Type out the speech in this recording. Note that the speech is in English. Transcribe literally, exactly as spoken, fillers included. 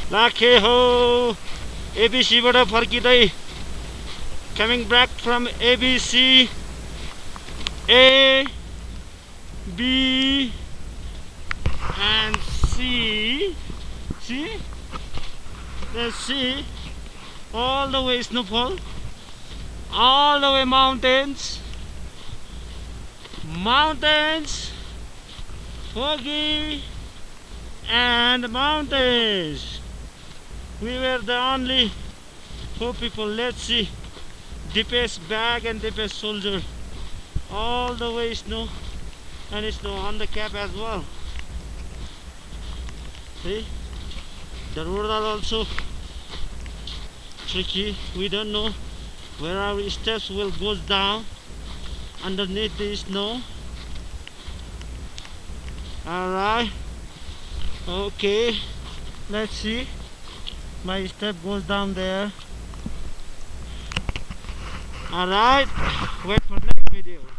लाखे हो एबीसीबाट फर्किँदै coming back from A B C, A, B and C. See? Let's see. All the way snowfall, all the way mountains, mountains, foggy and mountains. We were the only four people. Let's see. Deepest bag and deepest soldier. All the way snow and snow on the cap as well. See? The road are also tricky. We don't know where our steps will go down underneath the snow. Alright. Okay. Let's see. My step goes down there. Alright. Wait for next video.